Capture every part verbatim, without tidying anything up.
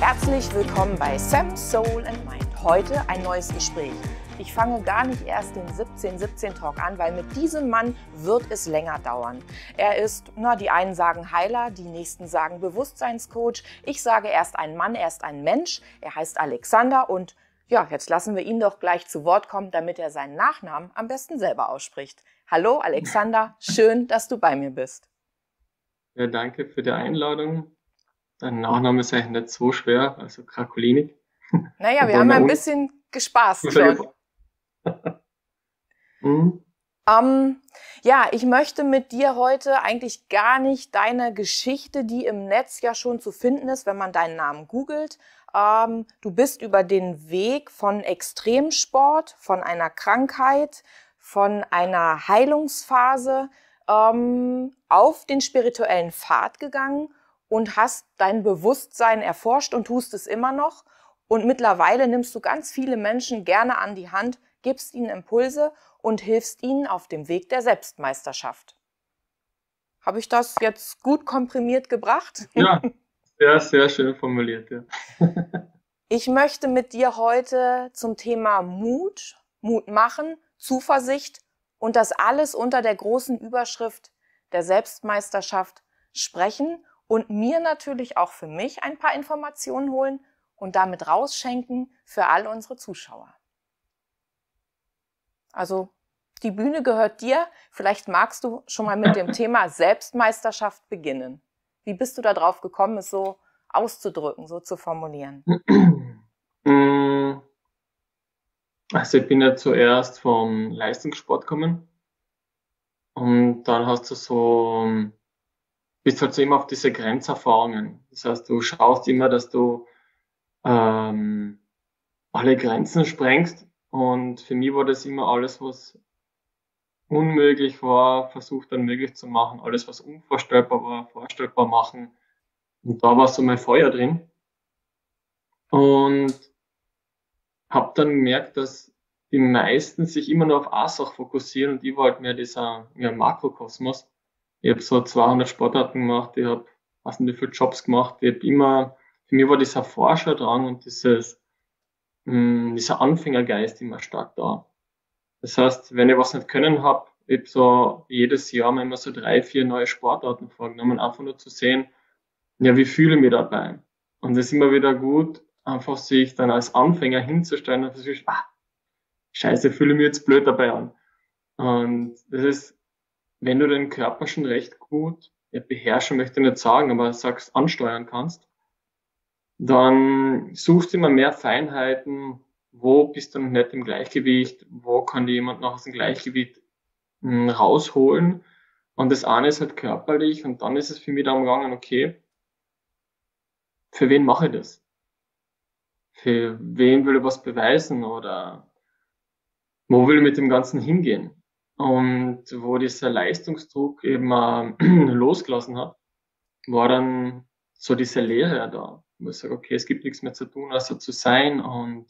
Herzlich willkommen bei Sam, Soul and Mind. Heute ein neues Gespräch. Ich fange gar nicht erst den siebzehn siebzehn Talk an, weil mit diesem Mann wird es länger dauern. Er ist, na, die einen sagen Heiler, die nächsten sagen Bewusstseinscoach. Ich sage, er ist ein Mann, er ist ein Mensch. Er heißt Alexander und ja, jetzt lassen wir ihn doch gleich zu Wort kommen, damit er seinen Nachnamen am besten selber ausspricht. Hallo Alexander, schön, dass du bei mir bist. Ja, danke für die Einladung. Dein Nachname ist eigentlich nicht so schwer, also Krakulinik. Naja, wir haben ein bisschen gespaßt schon. mhm. Ähm, ja, ich möchte mit dir heute eigentlich gar nicht deine Geschichte, die im Netz ja schon zu finden ist, wenn man deinen Namen googelt. Ähm, du bist über den Weg von Extremsport, von einer Krankheit, von einer Heilungsphase ähm, auf den spirituellen Pfad gegangen und hast dein Bewusstsein erforscht und tust es immer noch. Und mittlerweile nimmst du ganz viele Menschen gerne an die Hand, gibst ihnen Impulse und hilfst ihnen auf dem Weg der Selbstmeisterschaft. Habe ich das jetzt gut komprimiert gebracht? Ja, sehr, sehr schön formuliert. Ja. Ich möchte mit dir heute zum Thema Mut, Mut machen, Zuversicht und das alles unter der großen Überschrift der Selbstmeisterschaft sprechen und mir natürlich auch für mich ein paar Informationen holen und damit rausschenken für all unsere Zuschauer. Also die Bühne gehört dir. Vielleicht magst du schon mal mit dem Thema Selbstmeisterschaft beginnen. Wie bist du da drauf gekommen, es so auszudrücken, so zu formulieren? Also ich bin ja zuerst vom Leistungssport gekommen und dann hast du so, bist halt so immer auf diese Grenzerfahrungen. Das heißt, du schaust immer, dass du ähm, alle Grenzen sprengst und für mich war das immer alles, was unmöglich war, versucht dann möglich zu machen. Alles, was unvorstellbar war, vorstellbar machen. Und da war so mein Feuer drin. Und habe dann gemerkt, dass die meisten sich immer nur auf eine Sache fokussieren und ich war halt mehr dieser ja, Makrokosmos. Ich habe so zweihundert Sportarten gemacht, ich habe weiß nicht wie viele Jobs gemacht. Ich habe immer, für mich war dieser Forscherdrang und dieses, mh, dieser Anfängergeist immer stark da. Das heißt, wenn ich was nicht können habe, ich habe so jedes Jahr mir immer so drei, vier neue Sportarten vorgenommen, einfach nur zu sehen, ja, wie fühle ich mich dabei? Und es ist immer wieder gut, einfach sich dann als Anfänger hinzustellen und versuchst, ah, scheiße, fühle ich mich jetzt blöd dabei an. Und das ist, wenn du den Körper schon recht gut, ja, beherrschen möchte ich nicht sagen, aber sagst, ansteuern kannst, dann suchst du immer mehr Feinheiten, wo bist du noch nicht im Gleichgewicht, wo kann dir jemand noch aus dem Gleichgewicht mh, rausholen. Und das eine ist halt körperlich und dann ist es für mich darum gegangen, okay, für wen mache ich das? Für wen will ich was beweisen oder wo will ich mit dem Ganzen hingehen? Und wo dieser Leistungsdruck eben äh, losgelassen hat, war dann so diese Leere da, wo ich sage, okay, es gibt nichts mehr zu tun, außer zu sein und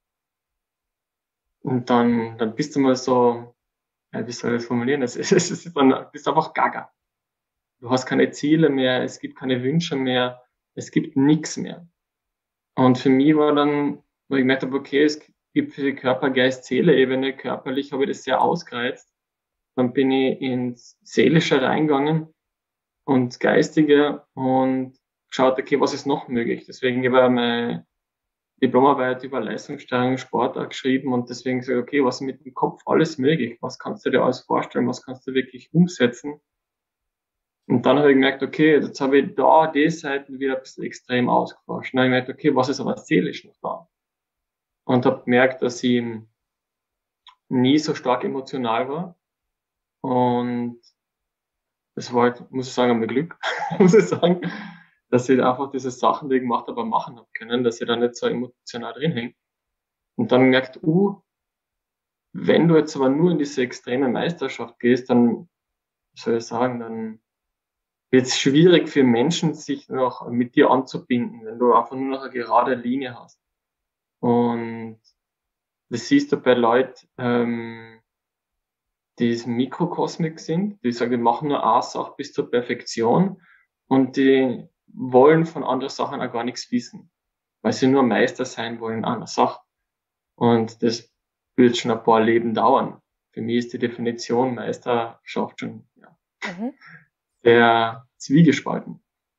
und dann, dann bist du mal so, ja, wie soll ich das formulieren? Es ist, es ist dann, du bist einfach gaga. Du hast keine Ziele mehr, es gibt keine Wünsche mehr, es gibt nichts mehr. Und für mich war dann, wo ich gemerkt habe, okay, es gibt für die Körper, Geist, Seele-Ebene, körperlich habe ich das sehr ausgereizt. Dann bin ich ins Seelische reingegangen und Geistige und geschaut, okay, was ist noch möglich? Deswegen habe ich meine Diplomarbeit über Leistungssteuerung, Sport auch geschrieben und deswegen sage ich, okay, was ist mit dem Kopf alles möglich? Was kannst du dir alles vorstellen? Was kannst du wirklich umsetzen? Und dann habe ich gemerkt, okay, jetzt habe ich da die Seiten wieder ein bisschen extrem ausgeforscht. Und dann habe ich gemerkt, okay, was ist aber seelisch noch da? Und habe gemerkt, dass ich nie so stark emotional war. Und das war halt, muss ich sagen, einmal Glück, muss ich sagen, dass ich einfach diese Sachen, die ich gemacht habe, machen habe können, dass ich da nicht so emotional drin hänge. Und dann gemerkt, uh, wenn du jetzt aber nur in diese extreme Meisterschaft gehst, dann, wie soll ich sagen, dann wird es schwierig für Menschen, sich noch mit dir anzubinden, wenn du einfach nur noch eine gerade Linie hast. Und das siehst du bei Leuten, ähm, die Mikrokosmik sind, die sagen, die machen nur eine Sache bis zur Perfektion und die wollen von anderen Sachen auch gar nichts wissen. weil sie nur Meister sein wollen in einer Sache. Und das wird schon ein paar Leben dauern. Für mich ist die Definition Meisterschaft schon ja, Mhm. sehr zwiegespalten.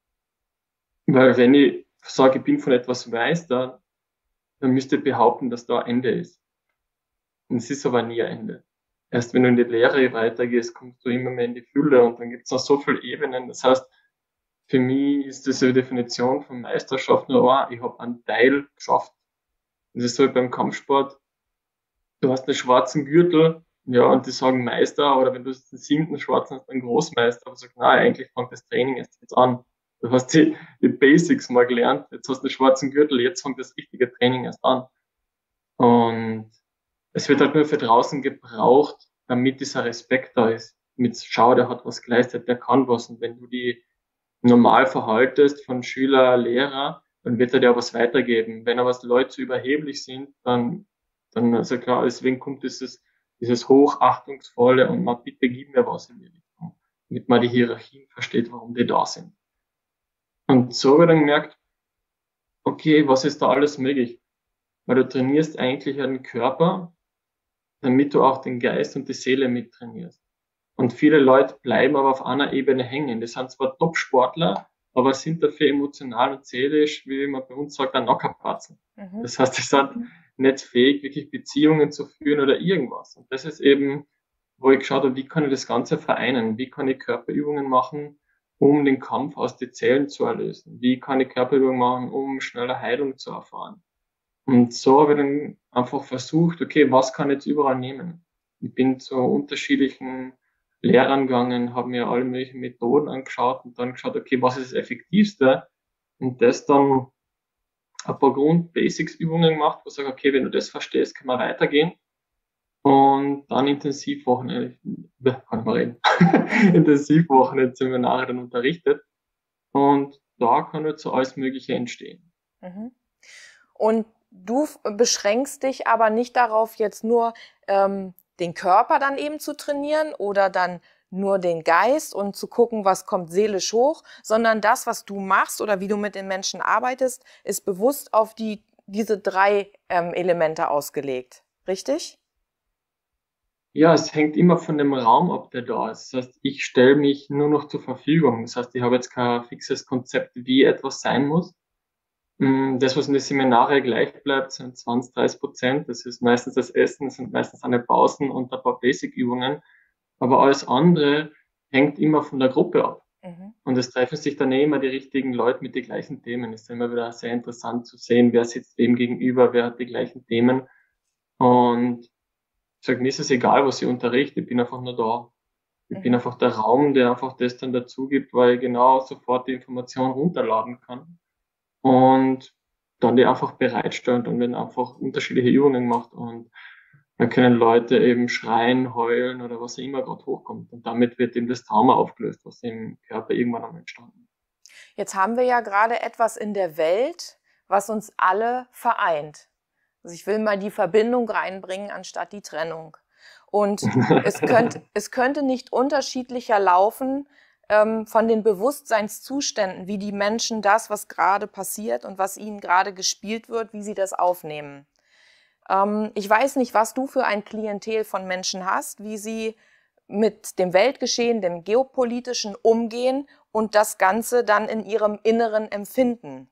Weil wenn ich sage, ich bin von etwas Meister, dann müsste ich behaupten, dass da ein Ende ist. Und es ist aber nie ein Ende. Erst wenn du in die Lehre weitergehst, kommst du immer mehr in die Fülle und dann gibt es noch so viele Ebenen. Das heißt, für mich ist diese Definition von Meisterschaft nur, oh, ich habe einen Teil geschafft. Das ist so wie beim Kampfsport. Du hast einen schwarzen Gürtel, ja, und die sagen Meister, oder wenn du den siebten schwarzen hast, dann Großmeister, aber sagst, nein, eigentlich fängt das Training erst jetzt an. Du hast die, die Basics mal gelernt, jetzt hast du einen schwarzen Gürtel, jetzt fängt das richtige Training erst an. Und es wird halt nur für draußen gebraucht, damit dieser Respekt da ist. Mit schau, der hat was geleistet, der kann was. Und wenn du die normal verhaltest von Schüler, Lehrer, dann wird er dir was weitergeben. Wenn aber Leute zu überheblich sind, dann, dann ist ja klar, deswegen kommt dieses, dieses hochachtungsvolle und mal bitte gib mir was in die Richtung, damit man die Hierarchien versteht, warum die da sind. Und so habe ich dann gemerkt, okay, was ist da alles möglich? Weil du trainierst eigentlich einen Körper, damit du auch den Geist und die Seele mittrainierst. Und viele Leute bleiben aber auf einer Ebene hängen. Die sind zwar Top-Sportler, aber sind dafür emotional und seelisch, wie man bei uns sagt, ein Nockerpatzel. Mhm. Das heißt, die sind nicht fähig, wirklich Beziehungen zu führen oder irgendwas. Und das ist eben, wo ich geschaut habe, wie kann ich das Ganze vereinen? Wie kann ich Körperübungen machen, um den Kampf aus den Zellen zu erlösen? Wie kann ich Körperübungen machen, um schneller Heilung zu erfahren? Und so habe ich dann einfach versucht, okay, was kann ich jetzt überall nehmen? Ich bin zu unterschiedlichen Lehrern gegangen, habe mir alle möglichen Methoden angeschaut und dann geschaut, okay, was ist das Effektivste? Und das dann ein paar Grund-Basics-Übungen gemacht, wo ich sage, okay, wenn du das verstehst, kann man weitergehen. Und dann Intensivwochen, äh, kann ich mal reden, Intensivwochen in Seminare dann unterrichtet. Und da kann jetzt so alles Mögliche entstehen. Mhm. Und du beschränkst dich aber nicht darauf, jetzt nur ähm, den Körper dann eben zu trainieren oder dann nur den Geist und zu gucken, was kommt seelisch hoch, sondern das, was du machst oder wie du mit den Menschen arbeitest, ist bewusst auf die, diese drei ähm, Elemente ausgelegt. Richtig? Ja, es hängt immer von dem Raum ab, der da ist. Das heißt, ich stelle mich nur noch zur Verfügung. Das heißt, ich habe jetzt kein fixes Konzept, wie etwas sein muss. Mm, Das, was in den Seminare gleich bleibt, sind zwanzig, dreißig Prozent. Das ist meistens das Essen, das sind meistens eine Pausen und ein paar Basic-Übungen. Aber alles andere hängt immer von der Gruppe ab. Mhm. Und es treffen sich dann eh immer die richtigen Leute mit den gleichen Themen. Es ist immer wieder sehr interessant zu sehen, wer sitzt wem gegenüber, wer hat die gleichen Themen. Und ich sage, mir ist es egal, was ich unterrichte, ich bin einfach nur da. Ich bin Mhm. einfach der Raum, der einfach das dann dazu gibt, weil ich genau sofort die Information runterladen kann und dann die einfach bereitstellen und wenn einfach unterschiedliche Übungen gemacht und dann können Leute eben schreien, heulen oder was auch immer gerade hochkommt und damit wird eben das Trauma aufgelöst, was im Körper irgendwann einmal entstanden ist. Jetzt haben wir ja gerade etwas in der Welt, was uns alle vereint. Also ich will mal die Verbindung reinbringen, anstatt die Trennung. Und es könnte, es könnte nicht unterschiedlicher laufen ähm, von den Bewusstseinszuständen, wie die Menschen das, was gerade passiert und was ihnen gerade gespielt wird, wie sie das aufnehmen. Ähm, ich weiß nicht, was du für ein Klientel von Menschen hast, wie sie mit dem Weltgeschehen, dem Geopolitischen umgehen und das Ganze dann in ihrem Inneren empfinden,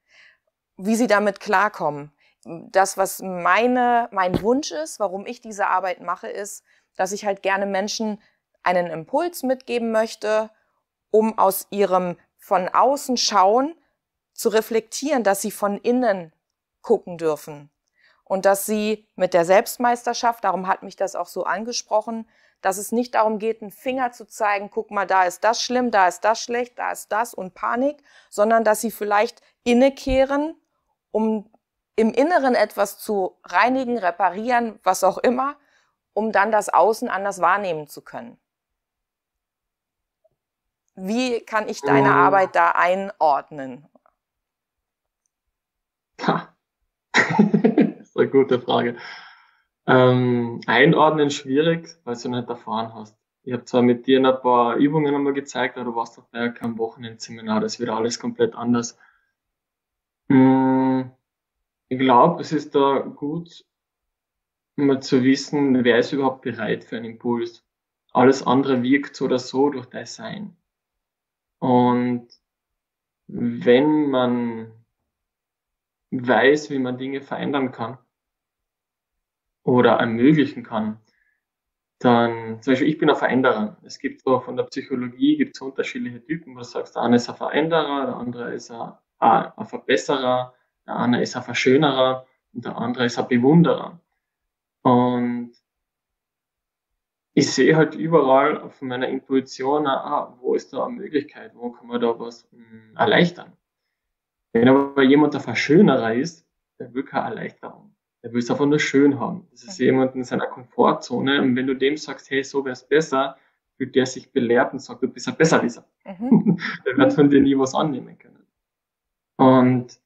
wie sie damit klarkommen. Das, was meine, mein Wunsch ist, warum ich diese Arbeit mache, ist, dass ich halt gerne Menschen einen Impuls mitgeben möchte, um aus ihrem von außen schauen zu reflektieren, dass sie von innen gucken dürfen. Und dass sie mit der Selbstmeisterschaft, darum hat mich das auch so angesprochen, dass es nicht darum geht, einen Finger zu zeigen, guck mal, da ist das schlimm, da ist das schlecht, da ist das und Panik, sondern dass sie vielleicht innekehren, um im Inneren etwas zu reinigen, reparieren, was auch immer, um dann das Außen anders wahrnehmen zu können. Wie kann ich deine Ähm, Arbeit da einordnen? ha. Das ist eine gute Frage. Ähm, einordnen schwierig, weil du nicht erfahren hast. Ich habe zwar mit dir ein paar Übungen einmal gezeigt, aber du warst doch bei keinem Wochenendseminar, das wird alles komplett anders. Mm, Ich glaube, es ist da gut, mal zu wissen, wer ist überhaupt bereit für einen Impuls. Alles andere wirkt so oder so durch dein Sein. Und wenn man weiß, wie man Dinge verändern kann oder ermöglichen kann, dann, zum Beispiel, ich bin ein Veränderer. Es gibt so von der Psychologie gibt es unterschiedliche Typen, wo du sagst, der eine ist ein Veränderer, der andere ist ein, ein, ein Verbesserer, der eine ist ein Verschönerer und der andere ist ein Bewunderer. Und ich sehe halt überall auf meiner Intuition, ah, wo ist da eine Möglichkeit, wo kann man da was mh, erleichtern. Wenn aber jemand ein Verschönerer ist, der will keine Erleichterung. Der will es einfach nur schön haben. Das ist jemand in seiner Komfortzone. Und wenn du dem sagst, hey, so wär's besser, fühlt der sich belehrt und sagt, du bist ein Besserwisser. Mhm. Der wird von dir nie was annehmen können. Und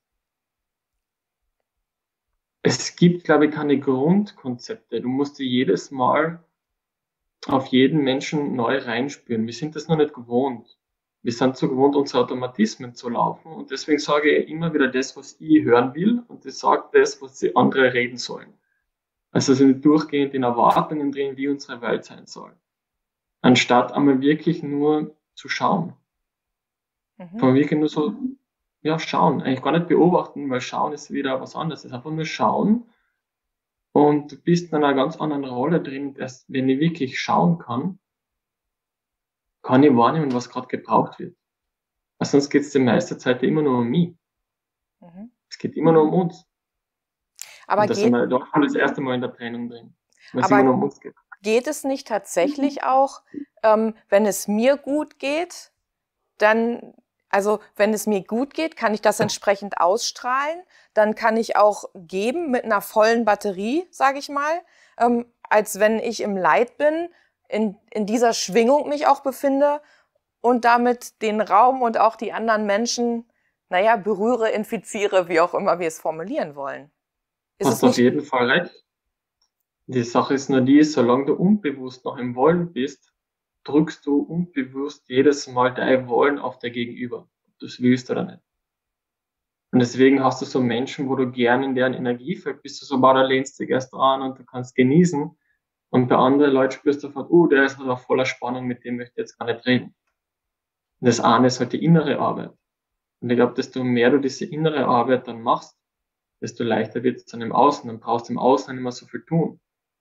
es gibt, glaube ich, keine Grundkonzepte. Du musst dir jedes Mal auf jeden Menschen neu reinspüren. Wir sind das noch nicht gewohnt. Wir sind so gewohnt, unsere Automatismen zu laufen. Und deswegen sage ich immer wieder das, was ich hören will. Und ich sage das, was die andere reden sollen. Also sind durchgehend in Erwartungen drin, wie unsere Welt sein soll. Anstatt einmal wirklich nur zu schauen. Mhm. Von wirklich nur so, ja, schauen. Eigentlich gar nicht beobachten, weil schauen ist wieder was anderes. Es ist einfach nur schauen. Und du bist in einer ganz anderen Rolle drin, dass, wenn ich wirklich schauen kann, kann ich wahrnehmen, was gerade gebraucht wird. Weil sonst geht es die meiste Zeit immer nur um mich. Mhm. Es geht immer nur um uns. Aber Und da sind geht, wir doch schon das erste Mal in der Trennung drin, weil es immer aber nur um uns geht. geht es nicht tatsächlich auch, ähm, wenn es mir gut geht, dann, also wenn es mir gut geht, kann ich das entsprechend ausstrahlen. Dann kann ich auch geben mit einer vollen Batterie, sage ich mal, ähm, als wenn ich im Leid bin, in, in dieser Schwingung mich auch befinde und damit den Raum und auch die anderen Menschen, naja, berühre, infiziere, wie auch immer wir es formulieren wollen. Ist es Hast auf nicht? jeden Fall recht. Die Sache ist nur die, solange du unbewusst noch im Wollen bist, drückst du unbewusst jedes Mal dein Wollen auf der Gegenüber, ob du es willst oder nicht. Und deswegen hast du so Menschen, wo du gern in deren Energiefeld bist, du so, boah, da lehnst du dich erst an und du kannst genießen. Und bei anderen Leuten spürst du von, oh, der ist aber voller Spannung, mit dem möchte ich jetzt gar nicht reden. Und das eine ist halt die innere Arbeit. Und ich glaube, desto mehr du diese innere Arbeit dann machst, desto leichter wird es dann im Außen. Dann brauchst du im Außen nicht mehr so viel tun.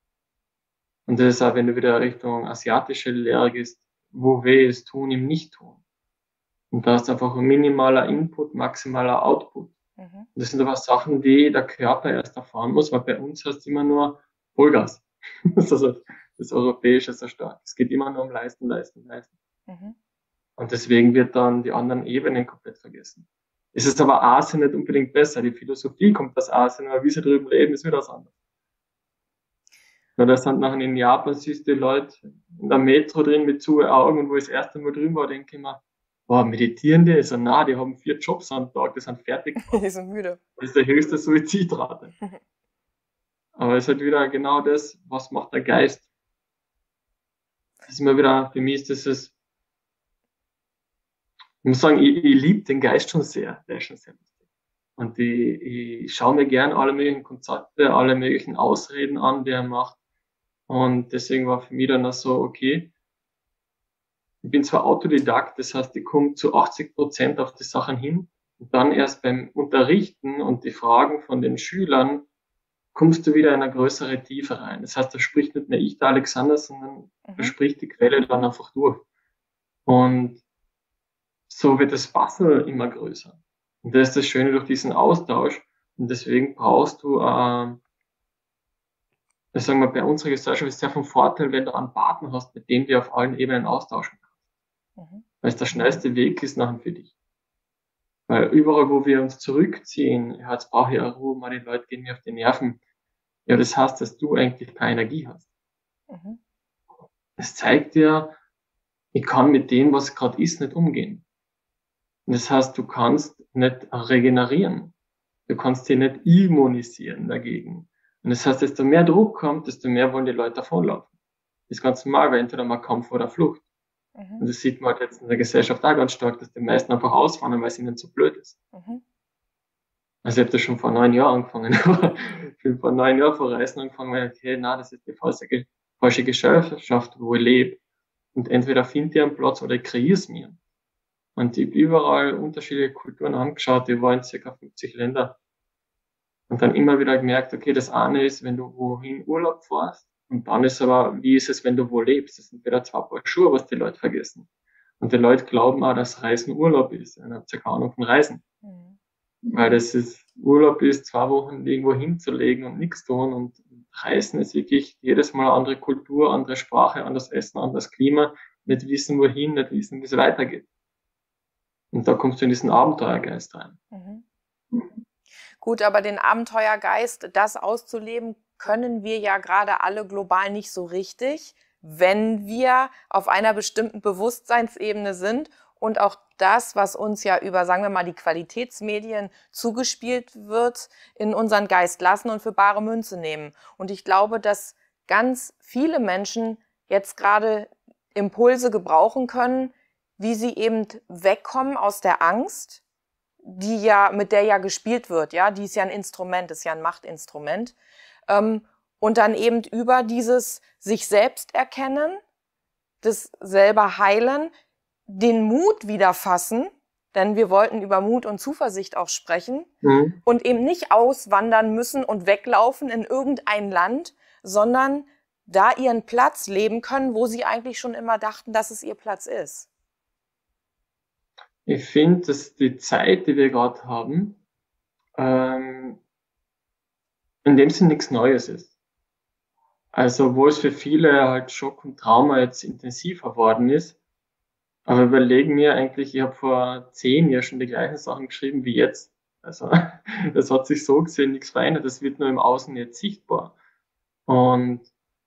Und das ist auch, wenn du wieder Richtung asiatische Lehre gehst, wo weh ist, tun im Nicht-Tun. Und da ist einfach ein minimaler Input, maximaler Output. Mhm. Und das sind aber Sachen, die der Körper erst erfahren muss, weil bei uns heißt es immer nur Vollgas. Das ist also das Europäische so stark. Es geht immer nur um Leisten, Leisten, Leisten. Mhm. Und deswegen wird dann die anderen Ebenen komplett vergessen. Es ist aber Asien nicht unbedingt besser. Die Philosophie kommt aus Asien, aber wie sie drüben leben, ist wieder was anderes. Weil da sind nachher in Japan, siehst du die Leute in der Metro drin mit zu Augen, und wo ich das erste Mal drüben war, denke ich mir, boah, meditieren die? So, na, die haben vier Jobs am Tag, die sind fertig. Die sind müde. Das ist der höchste Suizidrate. Aber es ist halt wieder genau das, was macht der Geist. Das ist immer wieder, für mich ist das, das ich muss sagen, ich, ich liebe den Geist schon sehr, der ist schon sehr lustig. Und ich, ich schaue mir gern alle möglichen Konzepte, alle möglichen Ausreden an, die er macht. Und deswegen war für mich dann auch so, okay, ich bin zwar Autodidakt, das heißt, ich komme zu achtzig Prozent auf die Sachen hin und dann erst beim Unterrichten und die Fragen von den Schülern kommst du wieder in eine größere Tiefe rein. Das heißt, da spricht nicht mehr ich, der Alexander, sondern da Mhm. spricht die Quelle dann einfach durch. Und so wird das Puzzle immer größer. Und das ist das Schöne durch diesen Austausch. Und deswegen brauchst du, äh, das sagen wir, bei unserer Gesellschaft ist es sehr von Vorteil, wenn du einen Partner hast, mit dem du auf allen Ebenen austauschen kannst. Mhm. Weil es der schnellste Weg ist nachher für dich. Weil überall, wo wir uns zurückziehen, ja, jetzt brauche ich eine Ruhe, mal die Leute gehen mir auf die Nerven. Ja, das heißt, dass du eigentlich keine Energie hast. Mhm. Das zeigt dir, ich kann mit dem, was gerade ist, nicht umgehen. Und das heißt, du kannst nicht regenerieren. Du kannst dich nicht immunisieren dagegen. Und das heißt, desto mehr Druck kommt, desto mehr wollen die Leute davonlaufen. Das ist ganz normal, weil entweder mal Kampf oder Flucht. Mhm. Und das sieht man halt jetzt in der Gesellschaft auch ganz stark, dass die meisten einfach auswandern, weil es ihnen zu blöd ist. Mhm. Also ich habe das schon vor neun Jahren angefangen. Ich bin vor neun Jahren vor Reisen angefangen, weil okay, na, das ist die falsche, falsche Gesellschaft, wo ich lebe. Und entweder finde ich einen Platz oder ich kreiere es mir. Und ich habe überall unterschiedliche Kulturen angeschaut, ich war in circa fünfzig Ländern. Und dann immer wieder gemerkt, okay, das eine ist, wenn du wohin Urlaub fährst, und dann ist aber, wie ist es, wenn du wo lebst? Das sind wieder zwei Paar Schuhe, was die Leute vergessen. Und die Leute glauben auch, dass Reisen Urlaub ist. Und ich habe keine Ahnung von Reisen. Mhm. Weil das ist, Urlaub ist, zwei Wochen irgendwo hinzulegen und nichts tun. Und Reisen ist wirklich jedes Mal eine andere Kultur, andere Sprache, anderes Essen, anderes Klima. Nicht wissen, wohin, nicht wissen, wie es weitergeht. Und da kommst du in diesen Abenteuergeist rein. Mhm. Gut, aber den Abenteuergeist, das auszuleben, können wir ja gerade alle global nicht so richtig, wenn wir auf einer bestimmten Bewusstseinsebene sind und auch das, was uns ja über, sagen wir mal, die Qualitätsmedien zugespielt wird, in unseren Geist lassen und für bare Münze nehmen. Und ich glaube, dass ganz viele Menschen jetzt gerade Impulse gebrauchen können, wie sie eben wegkommen aus der Angst, die ja, mit der ja gespielt wird, ja, die ist ja ein Instrument, ist ja ein Machtinstrument, ähm, und dann eben über dieses sich selbst erkennen, das selber heilen, den Mut wieder fassen, denn wir wollten über Mut und Zuversicht auch sprechen, mhm. und eben nicht auswandern müssen und weglaufen in irgendein Land, sondern da ihren Platz leben können, wo sie eigentlich schon immer dachten, dass es ihr Platz ist. Ich finde, dass die Zeit, die wir gerade haben, ähm, in dem Sinn nichts Neues ist. Also, wo es für viele halt Schock und Trauma jetzt intensiver worden ist. Aber überlegen mir eigentlich, ich habe vor zehn Jahren schon die gleichen Sachen geschrieben wie jetzt. Also, das hat sich so gesehen nichts verändert. Das wird nur im Außen jetzt sichtbar. Und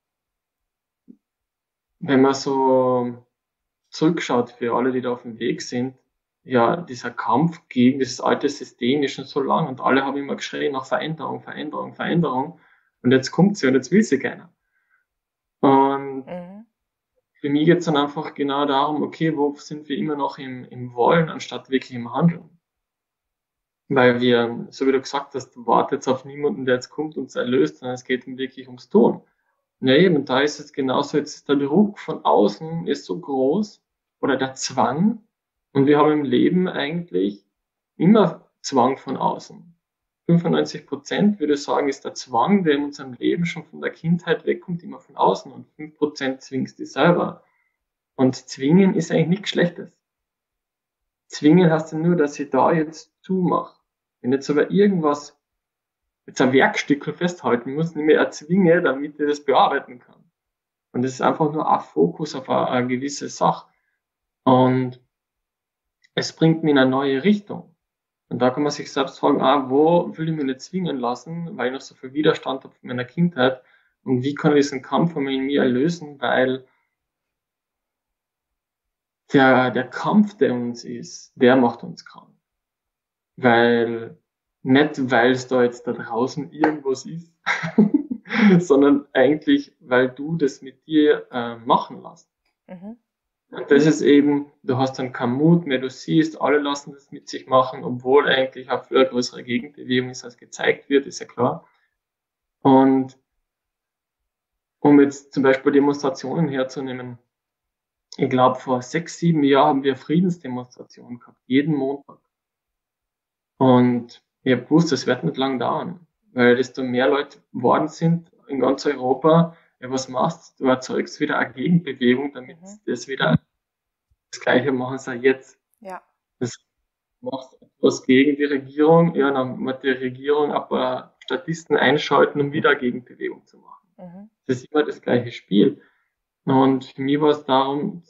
wenn man so zurückschaut für alle, die da auf dem Weg sind, ja, dieser Kampf gegen das alte System ist schon so lang und alle haben immer geschrien nach Veränderung, Veränderung, Veränderung. Und jetzt kommt sie und jetzt will sie keiner. Und mhm. für mich geht es dann einfach genau darum, okay, wo sind wir immer noch im, im Wollen, anstatt wirklich im Handeln? Weil wir, so wie du gesagt hast, du wartest auf niemanden, der jetzt kommt und uns erlöst, sondern es geht wirklich ums Tun. Ja, eben, da ist es genauso, jetzt ist der Druck von außen ist so groß, oder der Zwang, und wir haben im Leben eigentlich immer Zwang von außen. fünfundneunzig Prozent würde ich sagen, ist der Zwang, der in unserem Leben schon von der Kindheit wegkommt, immer von außen, und fünf Prozent zwingst du selber. Und zwingen ist eigentlich nichts Schlechtes. Zwingen heißt ja nur, dass ich da jetzt zumache. Wenn jetzt aber irgendwas, jetzt ein Werkstück festhalten muss, nicht mehr erzwinge, damit ich das bearbeiten kann. Und das ist einfach nur ein Fokus auf eine, eine gewisse Sache. Und es bringt mich in eine neue Richtung. Und da kann man sich selbst fragen, ah, wo will ich mich nicht zwingen lassen, weil ich noch so viel Widerstand habe von meiner Kindheit, und wie kann ich diesen Kampf von mir lösen, weil der, der Kampf, der uns ist, der macht uns krank. Weil, nicht weil es da jetzt da draußen irgendwas ist, sondern eigentlich, weil du das mit dir äh, machen lässt. Mhm. Und das ist eben, du hast dann keinen Mut mehr, du siehst, alle lassen das mit sich machen, obwohl eigentlich auch viel größere Gegenbewegung ist, als gezeigt wird, ist ja klar. Und um jetzt zum Beispiel Demonstrationen herzunehmen, ich glaube, vor sechs, sieben Jahren haben wir Friedensdemonstrationen gehabt, jeden Montag. Und ich habe gewusst, das wird nicht lang dauern, weil desto mehr Leute geworden sind in ganz Europa, ja, was machst du? Du erzeugst wieder eine Gegenbewegung, damit mhm. das wieder das Gleiche machen sie jetzt. Ja. Das macht etwas gegen die Regierung, ja, dann muss die Regierung ein paar Statisten einschalten, um wieder eine Gegenbewegung zu machen. Mhm. Das ist immer das gleiche Spiel. Und für mich war es darum,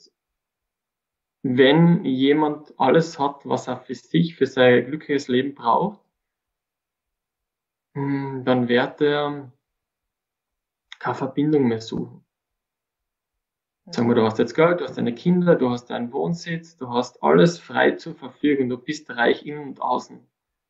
wenn jemand alles hat, was er für sich, für sein glückliches Leben braucht, dann wird er keine Verbindung mehr suchen. Sagen wir, du hast jetzt Geld, du hast deine Kinder, du hast deinen Wohnsitz, du hast alles frei zur Verfügung, du bist reich innen und außen.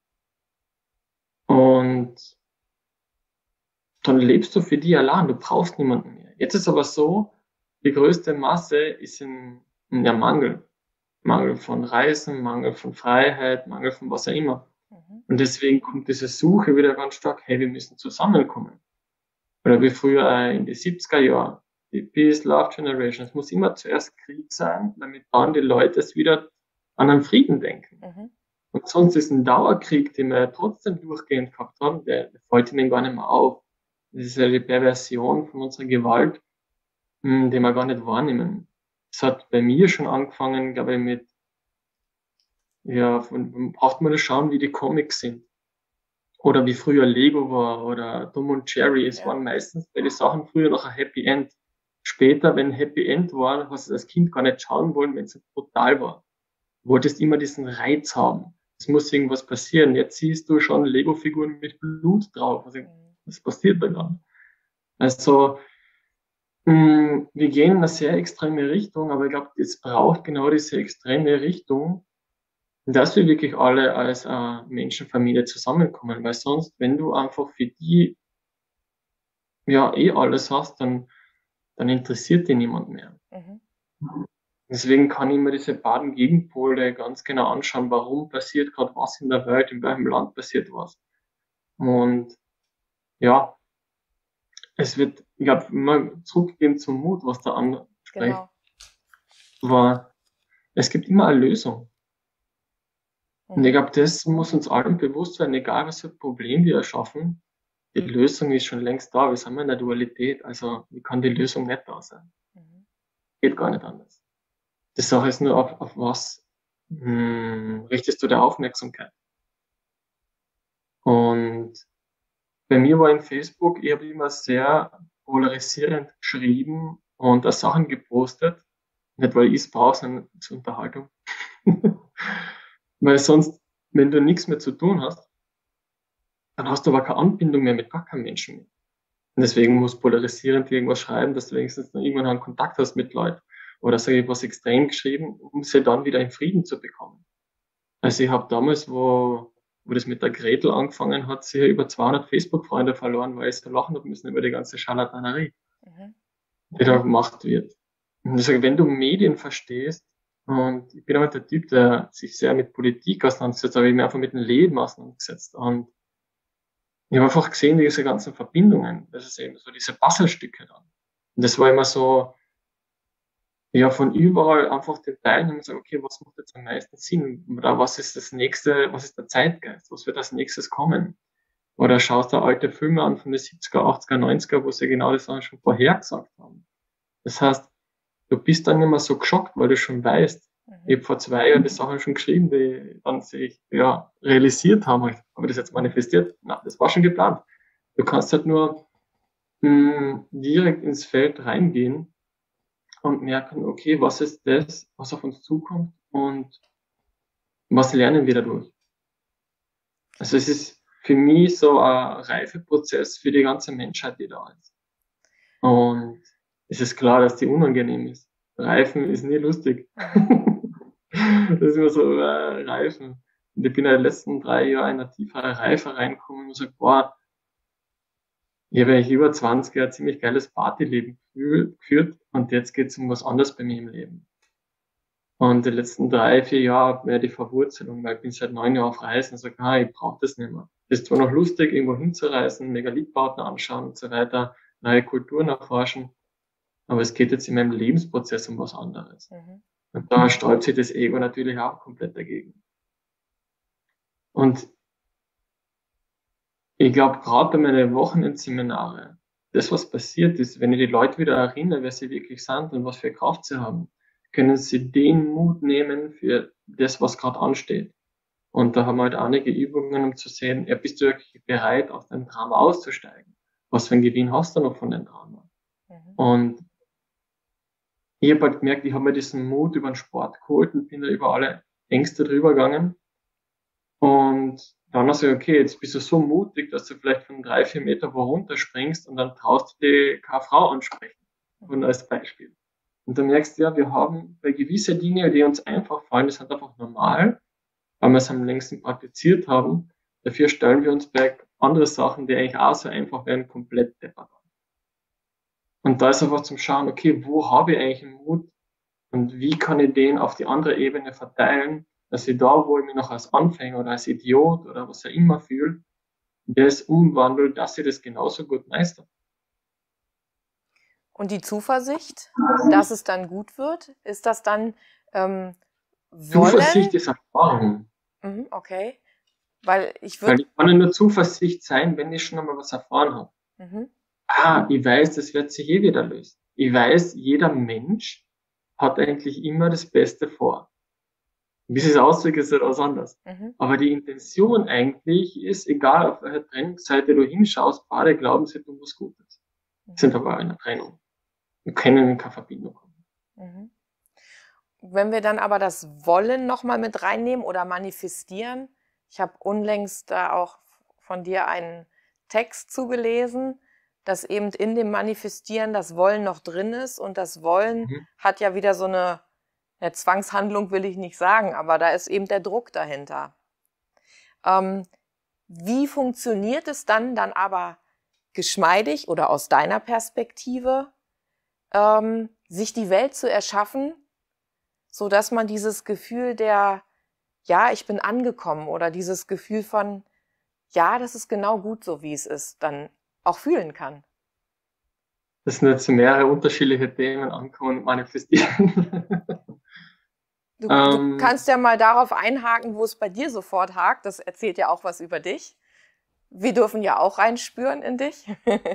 Und dann lebst du für dich allein, du brauchst niemanden mehr. Jetzt ist aber so, die größte Masse ist in, in der Mangel. Mangel von Reisen, Mangel von Freiheit, Mangel von was auch immer. Mhm. Und deswegen kommt diese Suche wieder ganz stark, hey, wir müssen zusammenkommen. Oder wie früher äh, in die siebziger Jahren, die Peace, Love Generation. Es muss immer zuerst Krieg sein, damit dann die Leute es wieder an einen Frieden denken. Mhm. Und sonst ist ein Dauerkrieg, den wir ja trotzdem durchgehend gehabt haben, der, der fällt ihnen gar nicht mehr auf. Das ist ja die Perversion von unserer Gewalt, mh, die wir gar nicht wahrnehmen. Es hat bei mir schon angefangen, glaube ich, mit, ja, von, braucht man das schauen, wie die Comics sind. Oder wie früher Lego war oder Tom und Jerry. Es Ja. waren meistens bei den Sachen früher noch ein Happy End. Später, wenn Happy End war, hast du als Kind gar nicht schauen wollen, wenn es brutal war. Du wolltest immer diesen Reiz haben. Es muss irgendwas passieren. Jetzt siehst du schon Lego-Figuren mit Blut drauf. Also, was passiert da gerade? Also, mh, wir gehen in eine sehr extreme Richtung, aber ich glaube, es braucht genau diese extreme Richtung, dass wir wirklich alle als äh, Menschenfamilie zusammenkommen, weil sonst, wenn du einfach für die ja eh alles hast, dann, dann interessiert dich niemand mehr. Mhm. Deswegen kann ich mir diese beiden Gegenpole ganz genau anschauen, warum passiert gerade was in der Welt, in welchem Land passiert was. Und ja, es wird, ich glaube, immer zurückgehen zum Mut, was der andere spricht, Genau. war, es gibt immer eine Lösung. Und ich Mhm. glaube, das muss uns allen bewusst sein, egal was für ein Problem wir erschaffen, die Lösung ist schon längst da. Wir sind in der Dualität, also wie kann die Lösung nicht da sein? Mhm. Geht gar nicht anders. Die Sache ist nur, auf, auf was hm, richtest du der Aufmerksamkeit? Und bei mir war in Facebook, ich habe immer sehr polarisierend geschrieben und da Sachen gepostet. Nicht, weil ich es brauche, sondern zur Unterhaltung. Weil sonst, wenn du nichts mehr zu tun hast, dann hast du aber keine Anbindung mehr mit gar keinem Menschen mehr. Und deswegen musst du polarisierend irgendwas schreiben, dass du wenigstens noch irgendwann einen Kontakt hast mit Leuten. Oder sage ich was extrem geschrieben, um sie dann wieder in Frieden zu bekommen. Also ich habe damals, wo, wo das mit der Gretel angefangen hat, sicher über zweihundert Facebook-Freunde verloren, weil ich so lachen habe müssen über die ganze Scharlatanerie, Mhm. die da gemacht wird. Und ich sage, wenn du Medien verstehst, und ich bin auch der Typ, der sich sehr mit Politik auseinandersetzt, aber ich mich einfach mit dem Leben auseinandergesetzt. Und ich habe einfach gesehen, diese ganzen Verbindungen, das ist eben so diese Puzzlestücke dann. Und das war immer so, ja, von überall einfach den teilnehmen und sagen, okay, was macht jetzt am meisten Sinn? Oder was ist das nächste, was ist der Zeitgeist? Was wird als nächstes kommen? Oder schaust du alte Filme an von den siebziger, achtziger, neunziger, wo sie genau das auch schon vorhergesagt haben. Das heißt, du bist dann immer so geschockt, weil du schon weißt, Mhm. ich habe vor zwei Jahren die Sachen schon geschrieben, die dann sich ja realisiert haben. Habe ich das jetzt manifestiert? Na, das war schon geplant. Du kannst halt nur mh, direkt ins Feld reingehen und merken, okay, was ist das, was auf uns zukommt und was lernen wir dadurch? Also es ist für mich so ein Reifeprozess für die ganze Menschheit, die da ist. Und es ist klar, dass die unangenehm ist. Reifen ist nie lustig. Mhm. Das ist immer so, äh, Reifen. Und ich bin in den letzten drei Jahren in eine tiefere Reife reingekommen und sage, boah, ich habe eigentlich über zwanzig Jahre ziemlich geiles Partyleben geführt und jetzt geht es um was anderes bei mir im Leben. Und die letzten drei, vier Jahre habe ich die Verwurzelung, weil ich bin seit neun Jahren auf Reisen und sage, ah, ich brauche das nicht mehr. Das ist zwar noch lustig, irgendwo hinzureisen, Megalitbauten anschauen und so weiter, neue Kulturen erforschen, aber es geht jetzt in meinem Lebensprozess um was anderes. Mhm. Und da sträubt sich das Ego natürlich auch komplett dagegen. Und ich glaube, gerade bei meinen Wochenendseminare, das, was passiert ist, wenn ich die Leute wieder erinnere, wer sie wirklich sind und was für Kraft sie haben, können sie den Mut nehmen für das, was gerade ansteht. Und da haben wir halt einige Übungen, um zu sehen, ja, bist du wirklich bereit, aus deinem Drama auszusteigen? Was für einen Gewinn hast du noch von deinem Drama? Mhm. Und ich habe halt gemerkt, ich habe mir diesen Mut über den Sport geholt und bin da über alle Ängste drüber gegangen. Und dann hast du gesagt, okay, jetzt bist du so mutig, dass du vielleicht von drei, vier Meter wo runterspringst und dann traust du dir keine Frau ansprechen. Und als Beispiel. Und dann merkst du ja, wir haben bei gewissen Dingen, die uns einfach fallen, das sind einfach normal, weil wir es am längsten praktiziert haben. Dafür stellen wir uns bei anderen Sachen, die eigentlich auch so einfach wären, komplett deppert an. Und da ist einfach zum Schauen, okay, wo habe ich eigentlich einen Mut und wie kann ich den auf die andere Ebene verteilen, dass ich da, wo ich mich noch als Anfänger oder als Idiot oder was auch immer fühle, das umwandelt, dass ich das genauso gut meister. Und die Zuversicht, dass es dann gut wird, ist das dann ähm, wollen? Zuversicht ist Erfahrung. Mhm, okay. Weil ich Weil würde. ich kann ja nur Zuversicht sein, wenn ich schon einmal was erfahren habe. Mhm, Ah, ich weiß, das wird sich eh wieder lösen. Ich weiß, jeder Mensch hat eigentlich immer das Beste vor. Wie es ausdrückt, ist etwas anders. mhm, Aber die Intention eigentlich ist, egal auf welcher Trennungsseite du hinschaust, beide glauben, sie tun was Gutes. mhm, Sind aber in einer Trennung. Wir können in keine Verbindung kommen. mhm. Wenn wir dann aber das Wollen nochmal mit reinnehmen oder manifestieren, ich habe unlängst da auch von dir einen Text zugelesen, dass eben in dem Manifestieren das Wollen noch drin ist und das Wollen Mhm. hat ja wieder so eine, eine Zwangshandlung, will ich nicht sagen, aber da ist eben der Druck dahinter. Ähm, wie funktioniert es dann, dann aber geschmeidig oder aus deiner Perspektive, ähm, sich die Welt zu erschaffen, so dass man dieses Gefühl der, ja, ich bin angekommen oder dieses Gefühl von, ja, das ist genau gut so, wie es ist, dann auch fühlen kann? Das sind jetzt mehrere unterschiedliche Themen ankommen und manifestieren. Du, du ähm, kannst ja mal darauf einhaken, wo es bei dir sofort hakt. Das erzählt ja auch was über dich. Wir dürfen ja auch reinspüren in dich.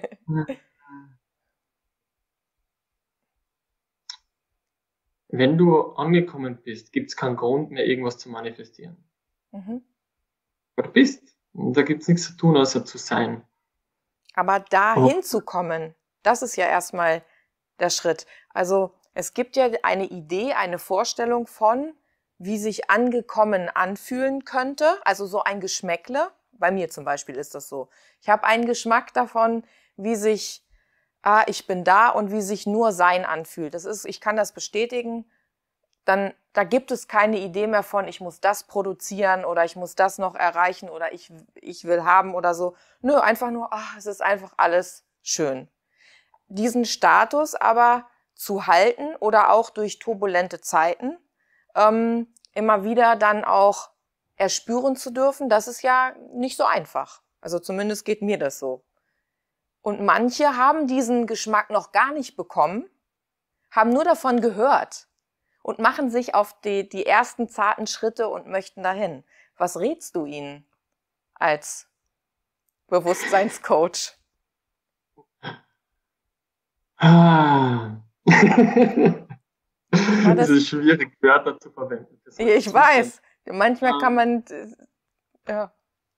Wenn du angekommen bist, gibt es keinen Grund mehr, irgendwas zu manifestieren. Mhm. Du bist. Und da gibt es nichts zu tun, außer zu sein. Aber da Oh. hinzukommen, das ist ja erstmal der Schritt. Also es gibt ja eine Idee, eine Vorstellung von, wie sich angekommen anfühlen könnte. Also so ein Geschmäckle. Bei mir zum Beispiel ist das so. Ich habe einen Geschmack davon, wie sich, ah, ich bin da und wie sich nur Sein anfühlt. Das ist, ich kann das bestätigen. Dann, da gibt es keine Idee mehr von, ich muss das produzieren oder ich muss das noch erreichen oder ich, ich will haben oder so. Nö, einfach nur, ach, es ist einfach alles schön. Diesen Status aber zu halten oder auch durch turbulente Zeiten ähm, immer wieder dann auch erspüren zu dürfen, das ist ja nicht so einfach. Also zumindest geht mir das so. Und manche haben diesen Geschmack noch gar nicht bekommen, haben nur davon gehört und machen sich auf die, die ersten zarten Schritte und möchten dahin. Was rätst du ihnen als Bewusstseinscoach? Ah. War Es das? ist schwierig, Wörter zu verwenden. Das heißt, Ich weiß. Manchmal kann man, ja.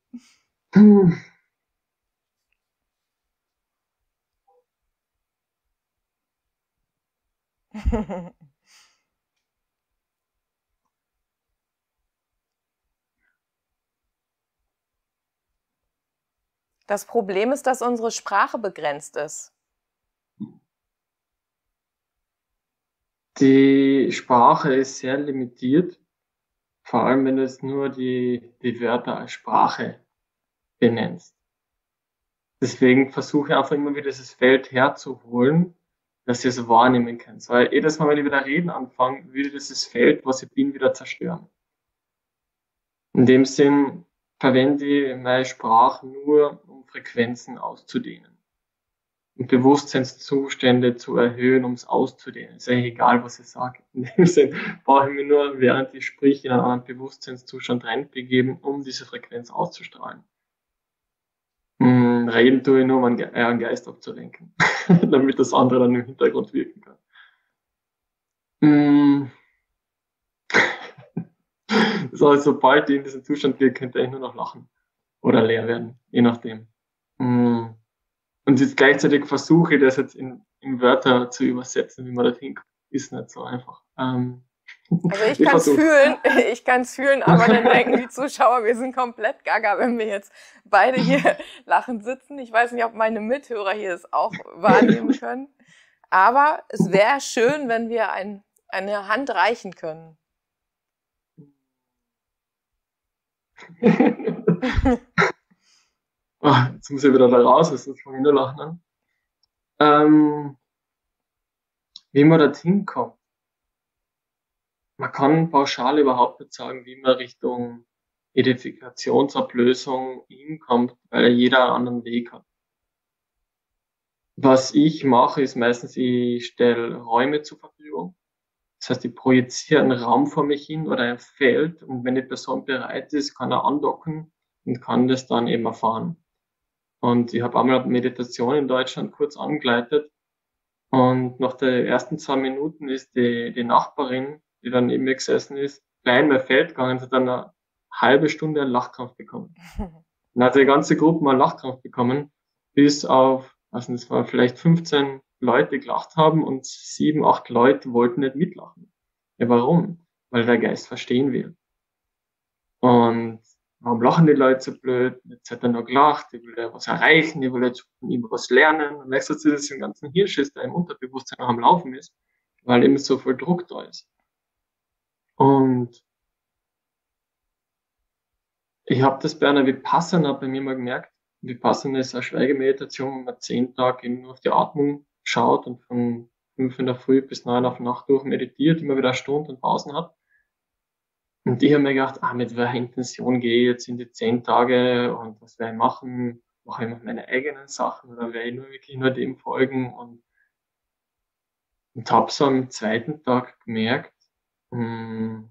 Das Problem ist, dass unsere Sprache begrenzt ist. Die Sprache ist sehr limitiert, vor allem wenn du jetzt nur die, die Wörter als Sprache benennst. Deswegen versuche ich einfach immer wieder dieses Feld herzuholen, dass ich es wahrnehmen kann. Weil jedes Mal, wenn ich wieder reden anfange, würde dieses Feld, was ich bin, wieder zerstören. In dem Sinn verwende ich meine Sprache nur, um Frequenzen auszudehnen. Und Bewusstseinszustände zu erhöhen, um es auszudehnen. Ist eigentlich egal, was ich sage. In dem Sinn brauche ich mich nur, während ich sprich, in einen anderen Bewusstseinszustand reinbegeben, um diese Frequenz auszustrahlen. Hm, reden tue ich nur, um einen, Ge äh, einen Geist abzulenken, damit das andere dann im Hintergrund wirken kann. Hm. Das heißt, sobald ich in diesen Zustand gehe, könnte ich nur noch lachen oder leer werden, je nachdem. Hm. Und jetzt gleichzeitig versuche ich das jetzt in, in Wörter zu übersetzen, wie man das hinkriegt. Ist nicht so einfach. Ähm, Also ich kann es fühlen, ich kann es fühlen, aber dann denken die Zuschauer, wir sind komplett gaga, wenn wir jetzt beide hier lachend sitzen. Ich weiß nicht, ob meine Mithörer hier es auch wahrnehmen können. Aber es wäre schön, wenn wir ein, eine Hand reichen können. Oh, jetzt muss ich wieder da raus, sonst fange ich nur lachen an. Ähm, wie man dorthin kommt. man kann pauschal überhaupt nicht sagen, wie man Richtung Identifikationsablösung hinkommt, weil jeder einen anderen Weg hat. Was ich mache, ist meistens, ich stelle Räume zur Verfügung. Das heißt, ich projiziere einen Raum vor mich hin oder ein Feld und wenn die Person bereit ist, kann er andocken und kann das dann eben erfahren. Und ich habe einmal eine Meditation in Deutschland kurz angeleitet und nach den ersten zwei Minuten ist die, die Nachbarin, die dann neben mir gesessen ist, gleich in mein Feld gegangen und hat dann eine halbe Stunde einen Lachkrampf bekommen. Dann hat die ganze Gruppe mal einen Lachkrampf bekommen, bis auf, also es war vielleicht fünfzehn Leute gelacht haben und sieben, acht Leute wollten nicht mitlachen. Ja, warum? Weil der Geist verstehen will. Und warum lachen die Leute so blöd? Jetzt hat er noch gelacht, ich will ja was erreichen, ich will jetzt von ihm was lernen. Und nächstes ist es den ganzen Hirschiss, der im Unterbewusstsein noch am Laufen ist, weil eben so viel Druck da ist. Und ich habe das bei einer Vipassana bei mir mal gemerkt. Vipassana ist eine Schweigemeditation, wo man zehn Tage eben nur auf die Atmung schaut und von fünf in der Früh bis neun auf Nacht durch meditiert, immer wieder eine Stunde und Pausen hat. Und ich habe mir gedacht, ah, mit welcher Intention gehe ich jetzt in die zehn Tage und was werde ich machen? Mache ich noch meine eigenen Sachen oder werde ich nur wirklich nur dem folgen? Und, und habe so am zweiten Tag gemerkt, mh,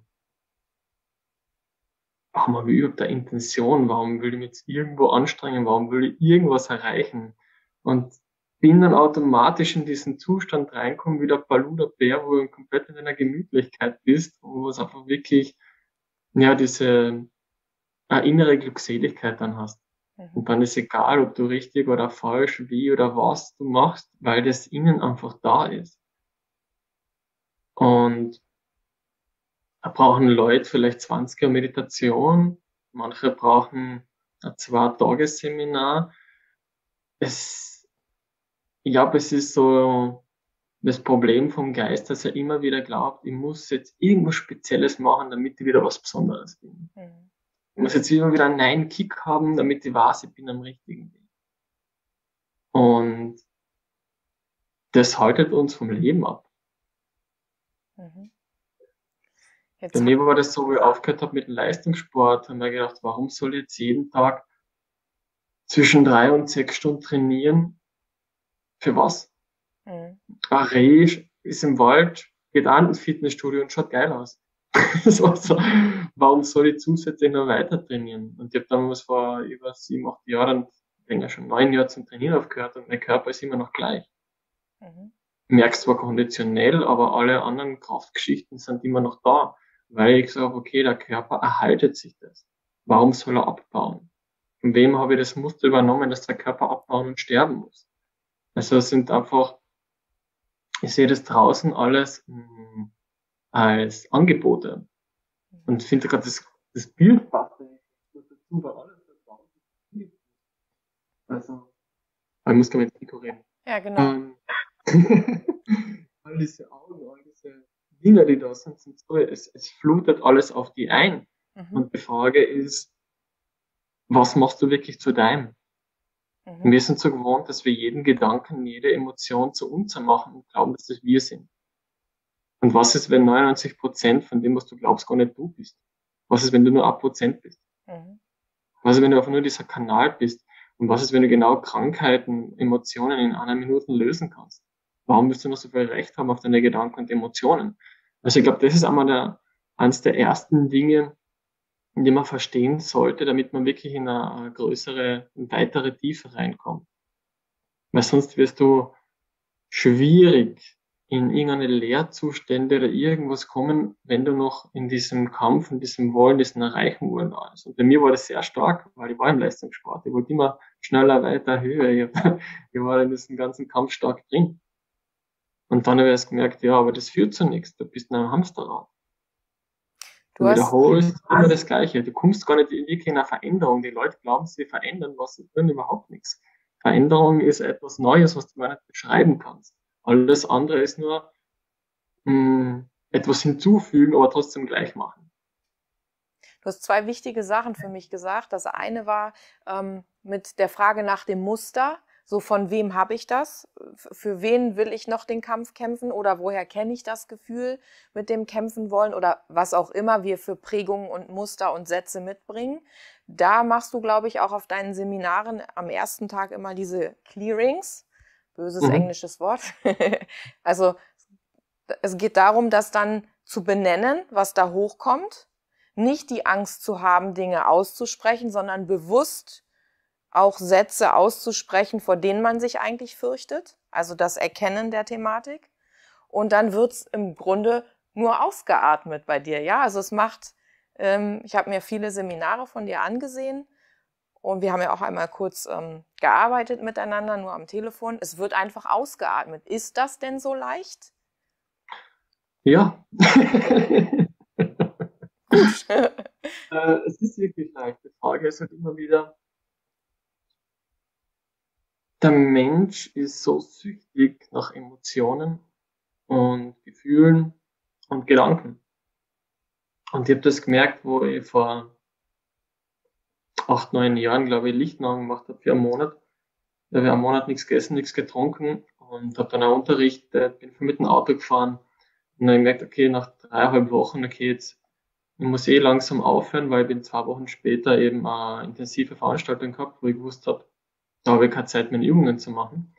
warum habe ich überhaupt eine Intention? Warum will ich mich jetzt irgendwo anstrengen? Warum will ich irgendwas erreichen? Und bin dann automatisch in diesen Zustand reinkommen, wie der Baluda Bär, wo du komplett in deiner Gemütlichkeit bist und wo es einfach wirklich, ja, diese eine innere Glückseligkeit dann hast. Mhm. Und dann ist egal, ob du richtig oder falsch, wie oder was du machst, weil das innen einfach da ist. Und da brauchen Leute vielleicht zwanzig Jahre Meditation, manche brauchen ein Zwei-Tages-Seminar. Es, ich glaube, es ist so das Problem vom Geist, dass er immer wieder glaubt, ich muss jetzt irgendwas Spezielles machen, damit ich wieder was Besonderes bin. Mhm. Ich muss jetzt immer wieder einen neuen Kick haben, damit ich weiß, ich bin am richtigen Weg. Und das haltet uns vom Leben ab. Mhm. Jetzt Bei mir war das so, wie ich aufgehört habe mit dem Leistungssport, haben wir gedacht, warum soll ich jetzt jeden Tag zwischen drei und sechs Stunden trainieren? Für was? Mhm. Ein Reh ist im Wald, geht an ins Fitnessstudio und schaut geil aus. Das war so, warum soll ich zusätzlich noch weiter trainieren? Und ich habe damals vor über sieben, acht Jahren, länger schon neun Jahre zum Trainieren aufgehört und mein Körper ist immer noch gleich. Mhm. Ich merke zwar konditionell, aber alle anderen Kraftgeschichten sind immer noch da, weil ich sage, okay, der Körper erhaltet sich das. Warum soll er abbauen? Von wem habe ich das Muster übernommen, dass der Körper abbauen und sterben muss? Also es sind einfach, ich sehe das draußen alles mh, als Angebote. Und finde gerade das, das Bild passt dazu, weil alles das draußen. Also, ich muss gar nicht ins Mikro reden. Ja, genau. Ähm, all diese Augen, all diese Dinge, die da sind, sind so, es, es flutet alles auf die ein. Mhm. Und die Frage ist, was machst du wirklich zu deinem? Mhm. Wir sind so gewohnt, dass wir jeden Gedanken, jede Emotion zu uns machen und glauben, dass das wir sind. Und was ist, wenn neunundneunzig Prozent von dem, was du glaubst, gar nicht du bist? Was ist, wenn du nur ein Prozent bist? Mhm. Was ist, wenn du einfach nur dieser Kanal bist? Und was ist, wenn du genau Krankheiten, Emotionen in einer Minute lösen kannst? Warum willst du noch so viel Recht haben auf deine Gedanken und Emotionen? Also ich glaube, das ist einmal der, eines der ersten Dinge, die man verstehen sollte, damit man wirklich in eine, eine größere, eine weitere Tiefe reinkommt. Weil sonst wirst du schwierig in irgendeine Lehrzustände oder irgendwas kommen, wenn du noch in diesem Kampf, in diesem Wollen, diesem Erreichen wollen da ist. Und bei mir war das sehr stark, weil ich war im Leistungssport. Ich wollte immer schneller, weiter, höher. Ich, hab, ich war in diesem ganzen Kampf stark drin. Und dann habe ich erst gemerkt, ja, aber das führt zu nichts. Du bist in einem Hamsterrad. Du, du wiederholst immer das Gleiche. Du kommst gar nicht wirklich in eine Veränderung. Die Leute glauben, sie verändern was, sie tun überhaupt nichts. Veränderung ist etwas Neues, was du gar nicht beschreiben kannst. Alles andere ist nur mh, etwas hinzufügen, aber trotzdem gleich machen. Du hast zwei wichtige Sachen für mich gesagt. Das eine war ähm, mit der Frage nach dem Muster. So, von wem habe ich das? F- Für wen will ich noch den Kampf kämpfen? Oder woher kenne ich das Gefühl mit dem Kämpfen wollen? Oder was auch immer wir für Prägungen und Muster und Sätze mitbringen. Da machst du, glaube ich, auch auf deinen Seminaren am ersten Tag immer diese Clearings. Böses Mhm. englisches Wort. Also es geht darum, das dann zu benennen, was da hochkommt. Nicht die Angst zu haben, Dinge auszusprechen, sondern bewusst auch Sätze auszusprechen, vor denen man sich eigentlich fürchtet. Also das Erkennen der Thematik. Und dann wird's im Grunde nur ausgeatmet bei dir. Ja, also es macht, ähm, ich habe mir viele Seminare von dir angesehen und wir haben ja auch einmal kurz ähm, gearbeitet miteinander, nur am Telefon. Es wird einfach ausgeatmet. Ist das denn so leicht? Ja. Gut. Äh, es ist wirklich leicht. Die Frage ist halt immer wieder, der Mensch ist so süchtig nach Emotionen und Gefühlen und Gedanken. Und ich habe das gemerkt, wo ich vor acht, neun Jahren, glaube ich, Lichtnahrung gemacht habe für einen Monat. Da habe ich einen Monat nichts gegessen, nichts getrunken und habe dann auch unterrichtet, bin viel mit dem Auto gefahren und dann hab ich gemerkt, okay, nach dreieinhalb Wochen, okay, jetzt ich muss eh langsam aufhören, weil ich bin zwei Wochen später eben eine intensive Veranstaltung gehabt, wo ich gewusst habe, da habe ich keine Zeit, meine Übungen zu machen.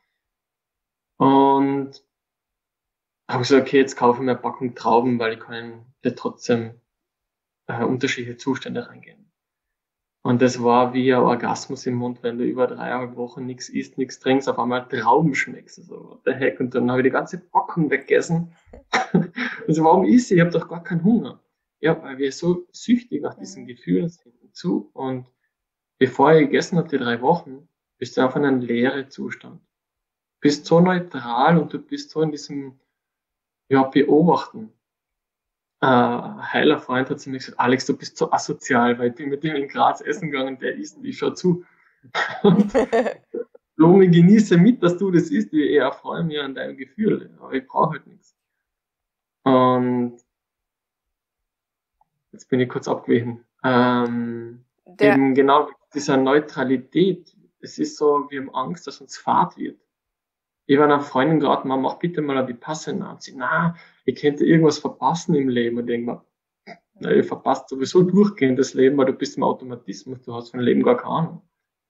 Und habe gesagt, okay, jetzt kaufe ich mir eine Packung Trauben, weil ich kann ja trotzdem äh, unterschiedliche Zustände reingehen. Und das war wie ein Orgasmus im Mund, wenn du über dreieinhalb Wochen nichts isst, nichts trinkst, auf einmal Trauben schmeckst. Also, what the heck? Und dann habe ich die ganze Packung weggegessen. Also, warum isst ich? Ich habe doch gar keinen Hunger. Ja, weil wir so süchtig nach diesen Mhm. Gefühlen sind zu. Und bevor ich gegessen habe, die drei Wochen, bist du einfach in einem leeren Zustand. Du bist so neutral und du bist so in diesem, ja, Beobachten. Äh, ein heiler Freund hat zu mir gesagt, Alex, du bist so asozial, weil ich bin mit dem in Graz essen gegangen, der isst und ich schau zu. Und Blume, genieße mit, dass du das isst, ich eher freue mich an deinem Gefühl, aber ich brauche halt nichts. Und jetzt bin ich kurz abgewichen. Ähm, Der, eben genau dieser Neutralität. Es ist so, wir haben Angst, dass uns fad wird. Ich war einer Freundin geraten, man mach bitte mal ein Vipassana. Und sie, na, ich könnte irgendwas verpassen im Leben. Und ich denke mir, na, ihr verpasst sowieso durchgehend das Leben, weil du bist im Automatismus, du hast von Leben gar keine Ahnung.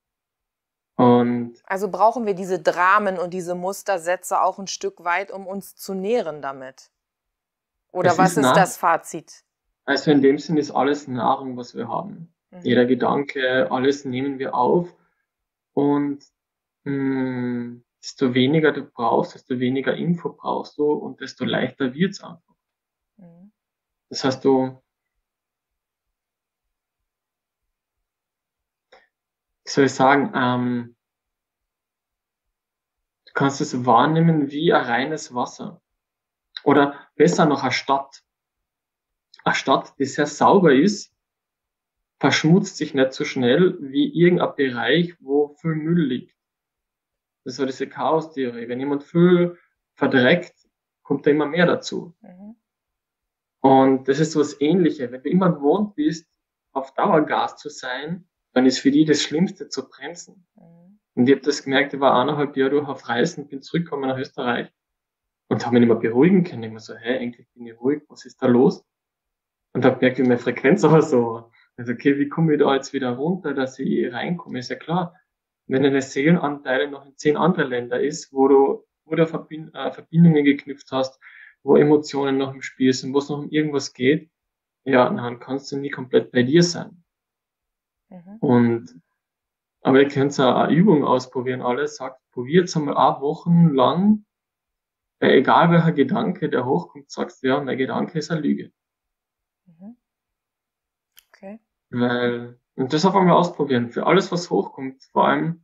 Und also brauchen wir diese Dramen und diese Mustersätze auch ein Stück weit, um uns zu nähren damit. Oder es was ist ist nah, das Fazit? also in dem Sinn ist alles Nahrung, was wir haben. Mhm. Jeder Gedanke, alles nehmen wir auf und mh, desto weniger du brauchst, desto weniger Info brauchst du und desto leichter wird's einfach. Mhm. Das heißt, du, wie soll ich sagen, ähm, du kannst es wahrnehmen wie ein reines Wasser. Oder besser noch eine Stadt. Eine Stadt, die sehr sauber ist, verschmutzt sich nicht so schnell wie irgendein Bereich, wo viel Müll liegt. Das ist so diese Chaos-Theorie. Wenn jemand viel verdreckt, kommt da immer mehr dazu. Mhm. Und das ist so das Ähnliche. Wenn du immer gewohnt bist, auf Dauergas zu sein, dann ist für die das Schlimmste zu bremsen. Mhm. Und ich habe das gemerkt, ich war eineinhalb Jahre durch auf Reisen, bin zurückgekommen nach Österreich und habe mich nicht mehr beruhigen können. Ich war so, hä, eigentlich bin ich ruhig, was ist da los? Und habe gemerkt, wie meine Frequenz aber so war. Also, okay, wie komme ich da jetzt wieder runter, dass ich reinkomme? Ist ja klar, wenn deine Seelenanteile noch in zehn andere Länder ist, wo du, wo du Verbind, äh, Verbindungen geknüpft hast, wo Emotionen noch im Spiel sind, wo es noch um irgendwas geht, ja, dann kannst du nie komplett bei dir sein. Mhm. Und, aber ihr könnt auch eine Übung ausprobieren, alles sagt, probiert einmal acht Wochen lang, äh, egal welcher Gedanke, der hochkommt, sagst du, ja, mein Gedanke ist eine Lüge. Mhm. Okay. Weil, und das einfach mal ausprobieren. Für alles, was hochkommt, vor allem,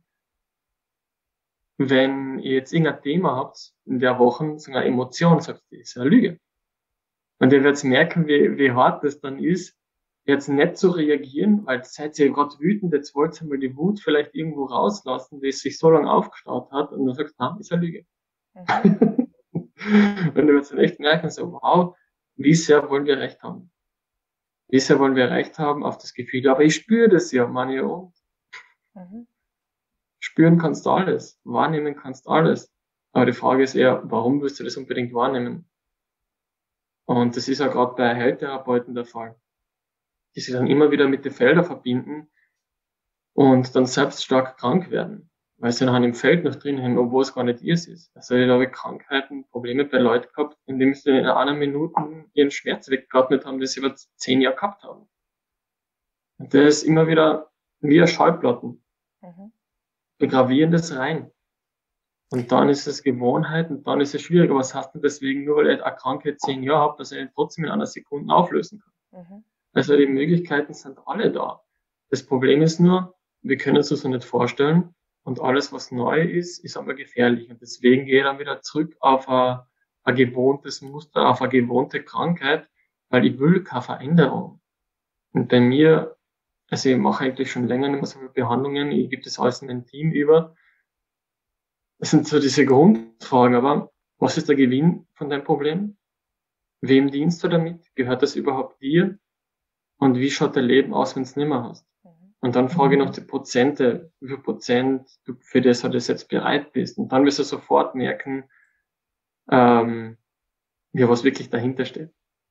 wenn ihr jetzt irgendein Thema habt in der Woche, so eine Emotion, sagt ihr, ist ja eine Lüge. Und ihr werdet merken, wie, wie hart das dann ist, jetzt nicht zu reagieren, weil seid ihr gerade wütend, jetzt wollt ihr mal die Wut vielleicht irgendwo rauslassen, die sich so lange aufgestaut hat, und dann sagst du, na, ist eine Lüge. Mhm. Und du wirst dann echt merken, so, wow, wie sehr wollen wir Recht haben? Wie sehr wollen wir Recht haben auf das Gefühl? Aber ich spüre das ja, Mann, ja, und Mhm. Spüren kannst du alles, wahrnehmen kannst du alles. Aber die Frage ist eher, warum willst du das unbedingt wahrnehmen? Und das ist ja gerade bei Heiltherapeuten der Fall, die sich dann immer wieder mit den Feldern verbinden und dann selbst stark krank werden, weil sie dann im Feld noch drin haben, obwohl es gar nicht ihrs ist. Also ich habe Krankheiten, Probleme bei Leuten gehabt, indem sie in einer Minute ihren Schmerz weggeatmet haben, das sie über zehn Jahre gehabt haben. Und das ist immer wieder wie eine Schallplatten. Mhm. Wir gravieren das rein. Und dann ist es Gewohnheit und dann ist es schwierig. Aber was heißt denn deswegen, nur weil ich eine Krankheit zehn Jahre habe, dass ich ihn trotzdem in einer Sekunde auflösen kann? Mhm. Also die Möglichkeiten sind alle da. Das Problem ist nur, wir können es uns so nicht vorstellen und alles, was neu ist, ist aber gefährlich. Und deswegen gehe ich dann wieder zurück auf ein, ein gewohntes Muster, auf eine gewohnte Krankheit, weil ich will keine Veränderung. Und bei mir, also ich mache eigentlich schon länger nicht mehr so viele Behandlungen, ich gebe das alles in mein Team über. Das sind so diese Grundfragen, aber was ist der Gewinn von deinem Problem? Wem dienst du damit? Gehört das überhaupt dir? Und wie schaut dein Leben aus, wenn du es nicht mehr hast? Und dann frage ich noch die Prozente, wie viel Prozent du für das oder das jetzt bereit bist. Und dann wirst du sofort merken, ähm, ja, was wirklich dahinter steht.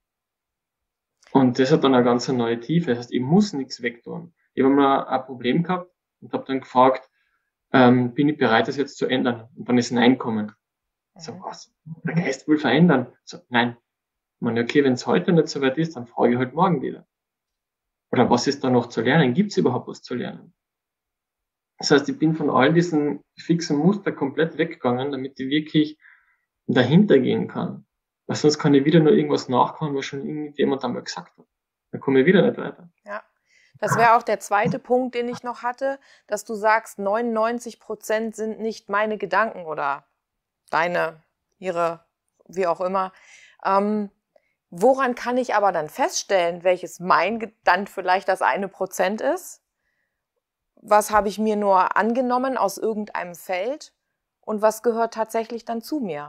Und das hat dann eine ganz neue Tiefe. Das heißt, ich muss nichts wegtun. Ich habe mal ein Problem gehabt und habe dann gefragt, ähm, bin ich bereit, das jetzt zu ändern? Und dann ist Nein gekommen. Mhm. So, was? Der Geist will verändern. So, nein. Ich meine, okay, wenn es heute nicht so weit ist, dann frage ich halt morgen wieder. Oder was ist da noch zu lernen? Gibt es überhaupt was zu lernen? Das heißt, ich bin von all diesen fixen Muster komplett weggegangen, damit ich wirklich dahinter gehen kann. Weil sonst kann ich wieder nur irgendwas nachkommen, was schon irgendjemand einmal gesagt hat. Dann komme ich wieder nicht weiter. Ja, das wäre auch der zweite Punkt, den ich noch hatte, dass du sagst, neunundneunzig Prozent sind nicht meine Gedanken oder deine, ihre, wie auch immer. Ähm, woran kann ich aber dann feststellen, welches mein dann vielleicht das eine Prozent ist? Was habe ich mir nur angenommen aus irgendeinem Feld? Und was gehört tatsächlich dann zu mir?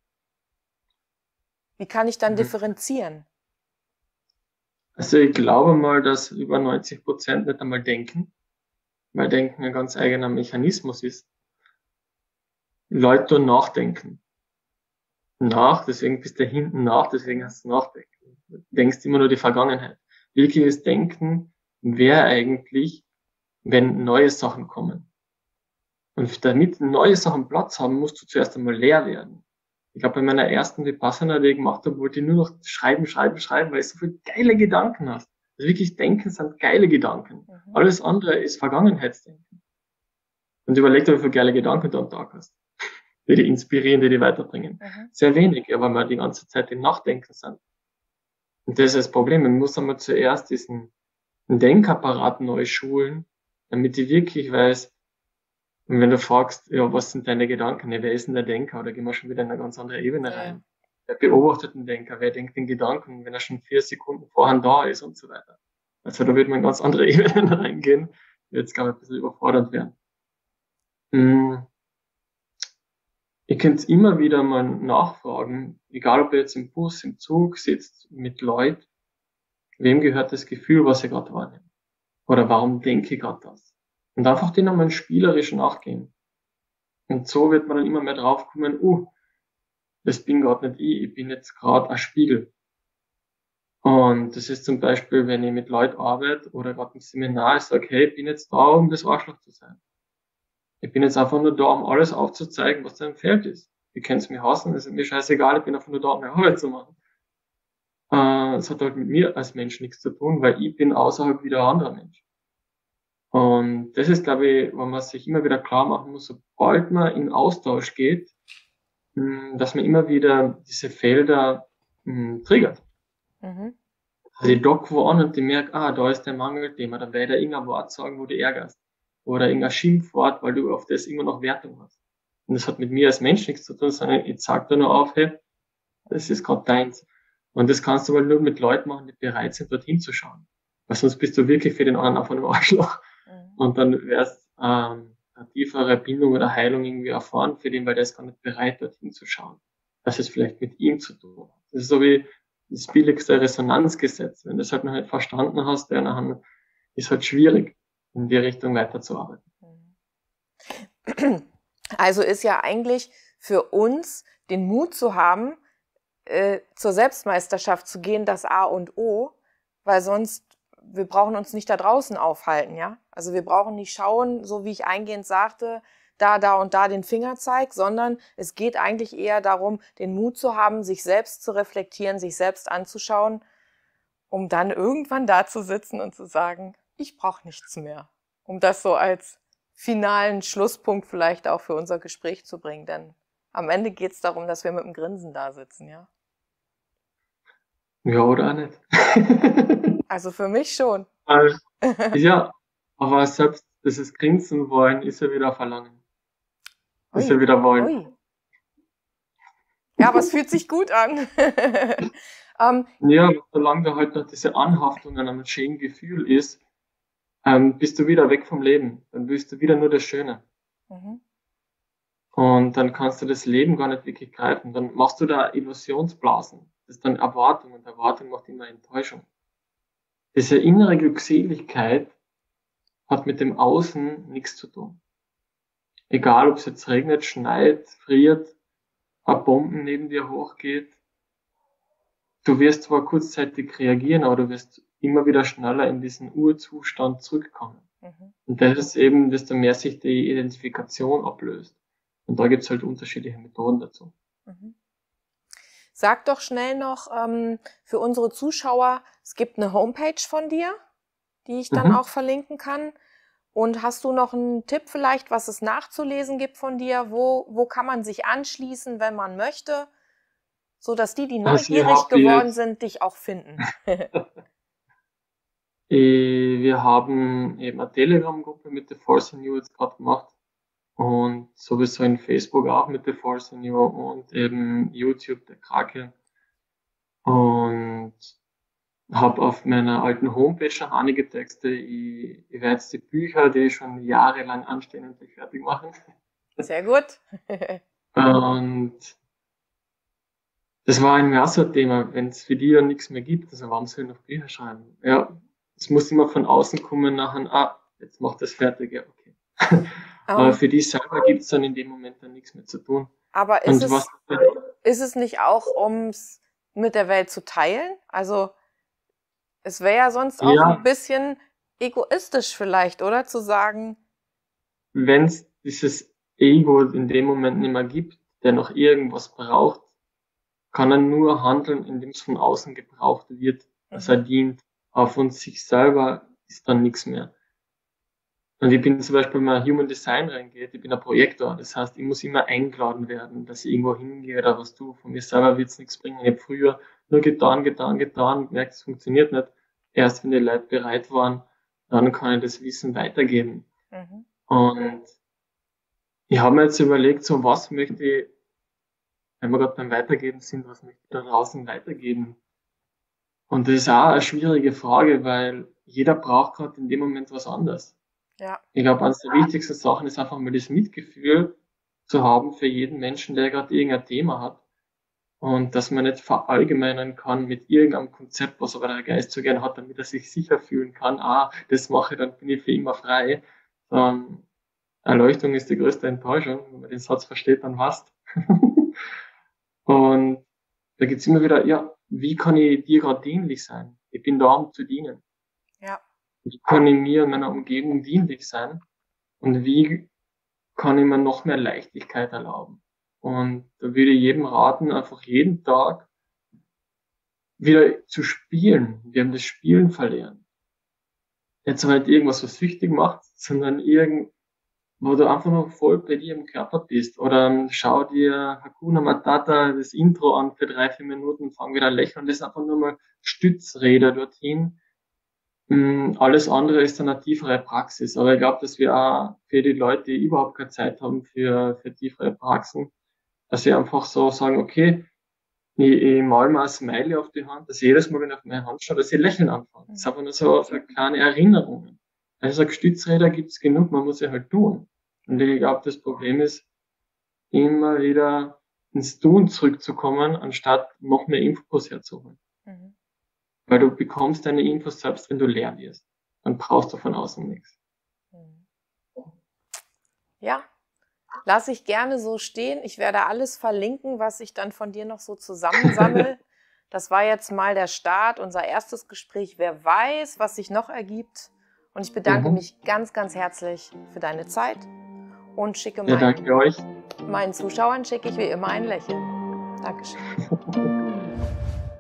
Wie kann ich dann mhm. differenzieren? Also ich glaube mal, dass über neunzig Prozent nicht einmal denken, weil Denken ein ganz eigener Mechanismus ist. Leute tun nachdenken. Nach, deswegen bist du hinten nach, deswegen hast du Nachdenken. Du denkst immer nur die Vergangenheit. Wirkliches Denken wäre eigentlich, wenn neue Sachen kommen. Und damit neue Sachen Platz haben, musst du zuerst einmal leer werden. Ich glaube, bei meiner ersten Vipassana, die ich gemacht habe, wollte ich nur noch schreiben, schreiben, schreiben, weil ich so viele geile Gedanken hast. Also wirklich Denken sind geile Gedanken. Mhm. Alles andere ist Vergangenheitsdenken. Und überleg dir, wie viele geile Gedanken du am Tag hast. Die dich inspirieren, die dich weiterbringen. Mhm. Sehr wenig, aber wir die ganze Zeit im Nachdenken sind. Und das ist das Problem. Man muss einmal zuerst diesen Denkapparat neu schulen, damit ich wirklich weiß, und wenn du fragst, ja, was sind deine Gedanken? Ja, wer ist denn der Denker? Oder gehen wir schon wieder in eine ganz andere Ebene ja. rein. Wer beobachtet den Denker? Wer denkt den Gedanken, wenn er schon vier Sekunden vorher da ist und so weiter? Also da wird man in ganz andere Ebenen reingehen, die jetzt, glaube ich, ein bisschen überfordert werden. Hm. Ihr könnt immer wieder mal nachfragen, egal ob ihr jetzt im Bus, im Zug sitzt, mit Leuten, wem gehört das Gefühl, was ihr gerade wahrnehmt? Oder warum denke ich gerade das? Und einfach denen einmal spielerisch nachgehen. Und so wird man dann immer mehr draufkommen, uh, das bin gerade nicht ich, ich bin jetzt gerade ein Spiegel. Und das ist zum Beispiel, wenn ich mit Leuten arbeite oder gerade im Seminar, ich sage, hey, ich bin jetzt da, um das Arschloch zu sein. Ich bin jetzt einfach nur da, um alles aufzuzeigen, was da im Feld ist. Ihr könnt mich hassen, es ist mir scheißegal, ich bin einfach nur da, um meine Arbeit zu machen. Äh, das hat halt mit mir als Mensch nichts zu tun, weil ich bin außerhalb wieder ein anderer Mensch. Und das ist, glaube ich, wenn man sich immer wieder klar machen muss, sobald man in Austausch geht, dass man immer wieder diese Felder mh, triggert. Mhm. Also ich dock wo an und ich merke, ah, da ist der Mangelthema, dann werde ich irgendein Wort sagen, wo du ärgerst. Oder irgendein Schimpfwort, weil du auf das immer noch Wertung hast. Und das hat mit mir als Mensch nichts zu tun, sondern ich sag da nur auf, hey, das ist gerade deins. Und das kannst du aber nur mit Leuten machen, die bereit sind, dorthin zu schauen. Weil sonst bist du wirklich für den anderen auf einem Arschloch. Und dann wärst ähm, eine tiefere Bindung oder Heilung irgendwie erfahren für den, weil der ist gar nicht bereit, dorthin zu schauen. Das ist vielleicht mit ihm zu tun. Das ist so wie das billigste Resonanzgesetz. Wenn du das halt noch nicht verstanden hast, dann ist halt schwierig, in die Richtung weiterzuarbeiten. Also ist ja eigentlich für uns den Mut zu haben, äh, zur Selbstmeisterschaft zu gehen, das A und O, weil sonst, wir brauchen uns nicht da draußen aufhalten, ja? Also wir brauchen nicht schauen, so wie ich eingehend sagte, da, da und da den Fingerzeig, sondern es geht eigentlich eher darum, den Mut zu haben, sich selbst zu reflektieren, sich selbst anzuschauen, um dann irgendwann da zu sitzen und zu sagen, ich brauche nichts mehr. Um das so als finalen Schlusspunkt vielleicht auch für unser Gespräch zu bringen, denn am Ende geht es darum, dass wir mit dem Grinsen da sitzen, ja? Ja, oder auch nicht. Also für mich schon. Weil, ja, aber selbst dieses Grinsen wollen ist ja wieder Verlangen. Ist ja Ui, wieder Wollen. ui. Ja, aber es fühlt sich gut an. ähm, Ja, solange da halt noch diese Anhaftung an einem schönen Gefühl ist, ähm, bist du wieder weg vom Leben. Dann willst du wieder nur das Schöne. mhm, Und dann kannst du das Leben gar nicht wirklich greifen. Dann machst du da Illusionsblasen. Das ist dann Erwartung und Erwartung macht immer Enttäuschung. Diese innere Glückseligkeit hat mit dem Außen nichts zu tun. Egal, ob es jetzt regnet, schneit, friert, ein Bomben neben dir hochgeht. Du wirst zwar kurzzeitig reagieren, aber du wirst immer wieder schneller in diesen Urzustand zurückkommen. mhm, Und das ist eben, desto mehr sich die Identifikation ablöst. Und da gibt's halt unterschiedliche Methoden dazu. mhm. Sag doch schnell noch ähm, für unsere Zuschauer, es gibt eine Homepage von dir, die ich dann Mhm. auch verlinken kann. Und hast du noch einen Tipp vielleicht, was es nachzulesen gibt von dir? Wo, wo kann man sich anschließen, wenn man möchte, so dass die, die Also ich neugierig habe geworden jetzt, sind, dich auch finden? äh, wir haben eben eine Telegram-Gruppe mit The Force in You jetzt gerade gemacht und sowieso in Facebook auch mit The Force in You und eben YouTube, der Krake. Und habe auf meiner alten Homepage schon einige Texte. Ich, ich werde jetzt die Bücher, die schon jahrelang anstehen, endlich fertig machen. Sehr gut. Und das war ein mehr so ein Thema, wenn es für die dann nichts mehr gibt, also warum soll ich noch Bücher schreiben? Ja, es muss immer von außen kommen, nachher, ah, jetzt macht das fertig, ja, okay. Aber Ähm, für die selber gibt es dann in dem Moment dann nichts mehr zu tun. aber ist Und was, es, ist es nicht auch, um es mit der Welt zu teilen? Also es wäre ja sonst auch ein ja, bisschen egoistisch vielleicht, oder? Zu sagen, wenn es dieses Ego in dem Moment nicht mehr gibt, der noch irgendwas braucht, kann er nur handeln, indem es von außen gebraucht wird, dass er mhm, dient. Aber von sich selber ist dann nichts mehr. Und ich bin zum Beispiel, wenn man Human Design reingeht, ich bin ein Projektor. Das heißt, ich muss immer eingeladen werden, dass ich irgendwo hingehe oder was tue. Von mir selber wird's nichts bringen. Ich habe früher nur getan, getan, getan, gemerkt, es funktioniert nicht. Erst wenn die Leute bereit waren, dann kann ich das Wissen weitergeben. mhm, Und ich habe mir jetzt überlegt, so was möchte ich, wenn wir gerade beim Weitergeben sind, was möchte ich da draußen weitergeben? Und das ist auch eine schwierige Frage, weil jeder braucht gerade in dem Moment was anderes. ja, Ich glaube, eines der wichtigsten Sachen ist einfach mal das Mitgefühl zu haben für jeden Menschen, der gerade irgendein Thema hat. Und dass man nicht verallgemeinern kann mit irgendeinem Konzept, was aber der Geist so gern hat, damit er sich sicher fühlen kann, ah, das mache ich, dann bin ich für immer frei. Ähm, Erleuchtung ist die größte Enttäuschung. Wenn man den Satz versteht, dann was. Und da gibt's immer wieder, ja, wie kann ich dir gerade dienlich sein? Ich bin da, um zu dienen. ja, Wie kann ich mir und meiner Umgebung dienlich sein? Und wie kann ich mir noch mehr Leichtigkeit erlauben? Und da würde ich jedem raten, einfach jeden Tag wieder zu spielen. Wir haben das Spielen verlernt. Jetzt halt irgendwas, was süchtig macht, sondern irgend, wo du einfach noch voll bei dir im Körper bist. Oder ähm, schau dir Hakuna Matata das Intro an für drei, vier Minuten, fang wieder an lächeln. Das ist einfach nur mal Stützräder dorthin. Mm, Alles andere ist dann eine tiefere Praxis. Aber ich glaube, dass wir auch für die Leute, die überhaupt keine Zeit haben für, für tiefere Praxen, dass wir einfach so sagen, okay, ich, ich mal mal ein Smiley auf die Hand, dass jedes Mal, wenn ich auf meine Hand schaue, dass ich lächeln anfange. Das ist mhm, einfach nur so, so kleine Erinnerungen. Also Stützräder gibt's genug, man muss sie halt tun. Und ich glaube, das Problem ist, immer wieder ins Tun zurückzukommen, anstatt noch mehr Infos herzuholen. mhm, Weil du bekommst deine Infos selbst, wenn du leer wirst. Dann brauchst du von außen nichts. mhm. Ja, Lass ich gerne so stehen. Ich werde alles verlinken, was ich dann von dir noch so zusammensammle. Das war jetzt mal der Start, unser erstes Gespräch. Wer weiß, was sich noch ergibt. Und ich bedanke Mhm. mich ganz, ganz herzlich für deine Zeit und schicke Ja, meinen, danke euch. meinen Zuschauern schicke ich wie immer ein Lächeln. Dankeschön.